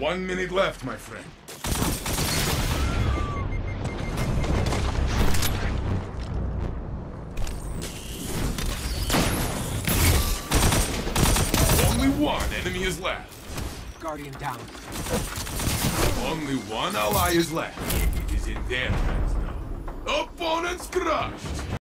1 minute left, my friend. Only one enemy is left. Guardian down. Only one ally is left. It is in their hands now. Opponents crushed!